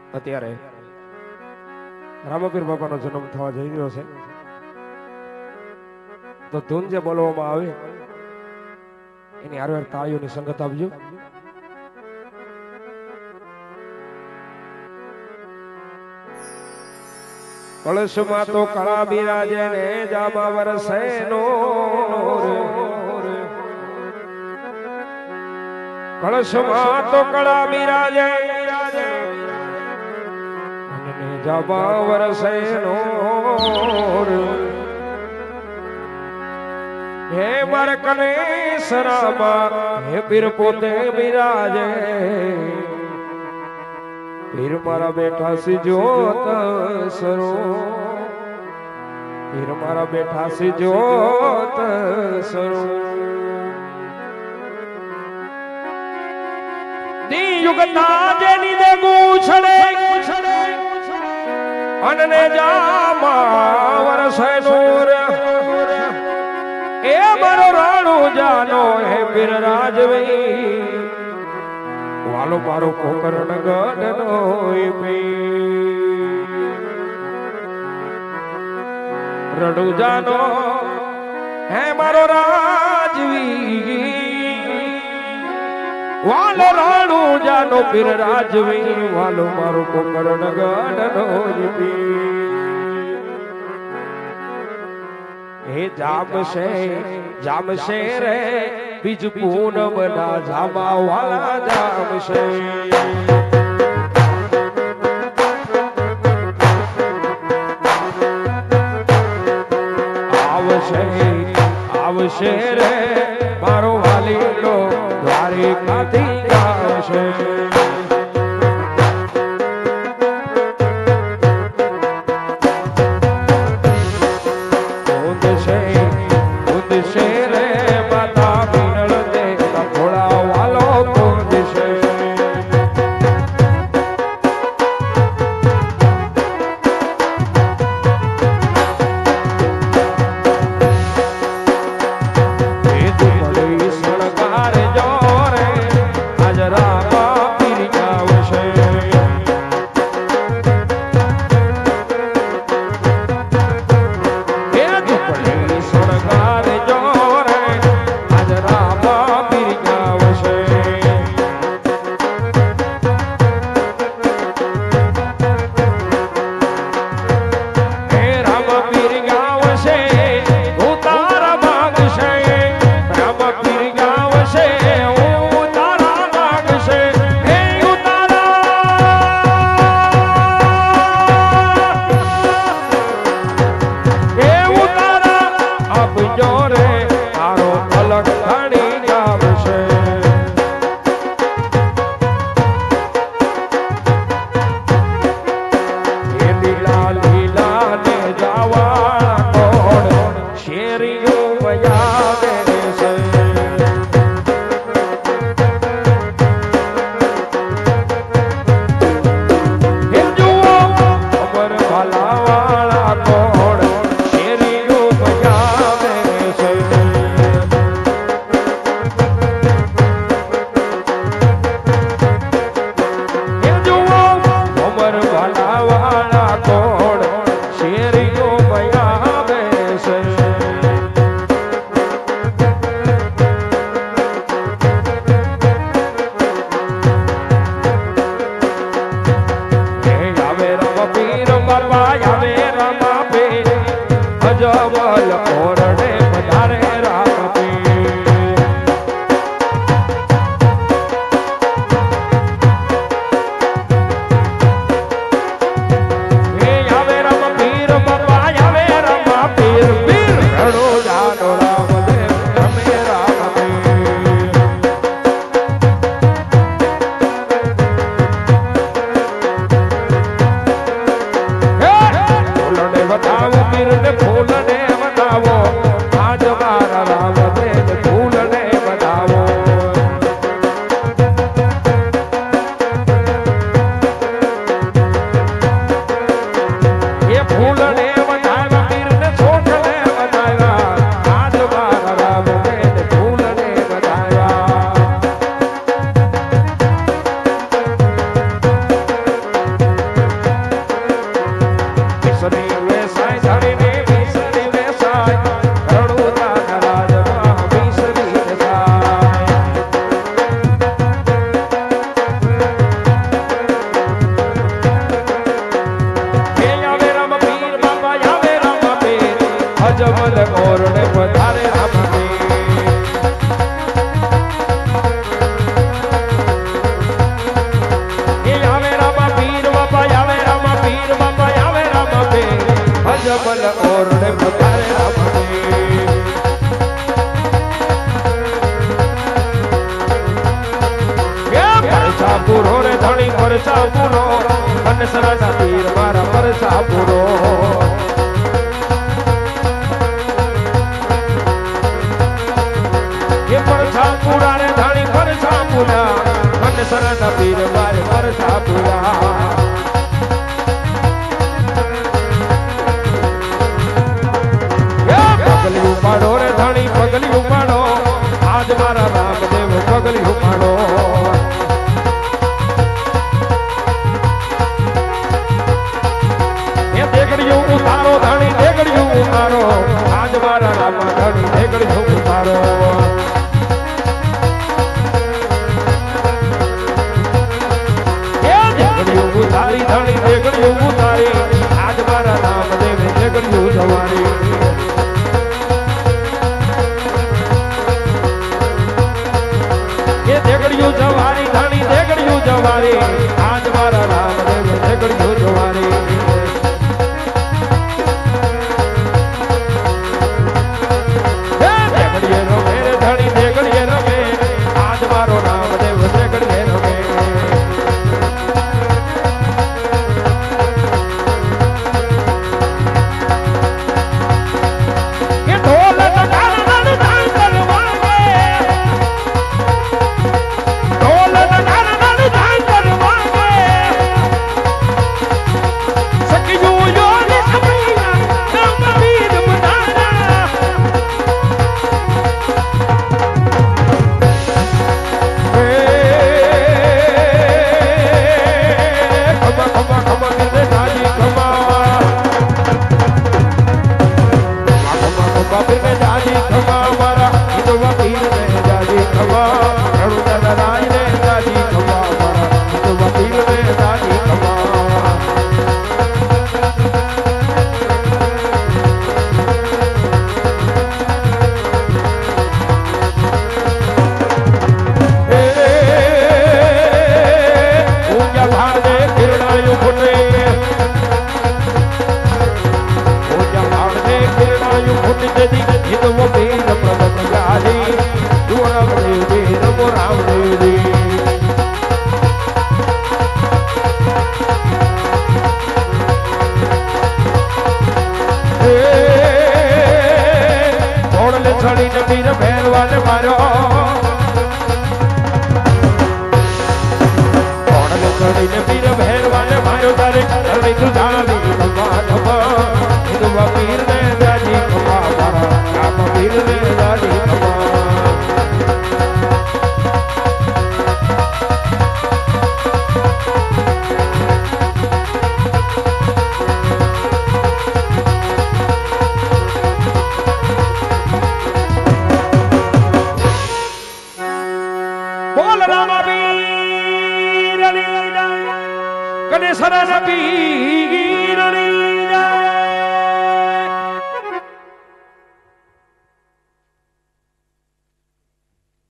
અત્યારે રામાપીર બાપાનો જન્મ થવા જઈ રહ્યો છે, તો ધૂન જે બોલવામાં આવે એની હારે તાળીઓની સંગત આપજો. કળશમાં તો કળા બિરાજે ને જામા વરસે નો, કળશમાં તો કળા બિરાજે અને જામા વરસે નો. હે માર કને સરામાં હે પીર પોતે બિરાજે, પીર મારા બેઠા સી જોત સરો, પીર મારા બેઠા સી જોત સરો. દી યુગતા જેની દે ગુછડે અનને જામા વરસે નૂર, એ મારો રાણો જાનો હે પીર રાજવી, વાલો મારો કોકરણ ગઢનો રડુ જાનો હે મારો રાજવી, વાલો રાણુ જાનો પીર રાજવી, વાલો મારો કોકરણ ગઢનો હે જામશે રે બીજ પૂનમ ના જામા વાલા જામશે. આવશે રે મારો વાલીનો દ્વારિકાથી આવશે. बताओ भजमल और ने पधारे राम आवे रामा पीर बाबा आवे रामा पीर बाबा आवे रामा पीर भजमल और ने पधारे राम परसा पूरो रे धनी परसा पूरो बनसरा पीर मारा परसा पूरो ये परसा पूरा रे धनी परसा पूरा बनसरा पीर मारे परसा पूरा पगली उपाड़ो रे धनी पगली उपाड़ो आज मारा रामदेव पगली उपाड़ो उतारो धनी देगड़ियों उतारो आज मारा रामा धनी देगड़ियों उतारो देगड़ियों उतारी धनी देगड़ियों उतारी आज मारा रामदेव देगड़ियों जवारी ये देगड़ियों जवारी धनी देगड़ियों जवारी आज मारा रामदेव देगड़ियों जवारी गणेश नबी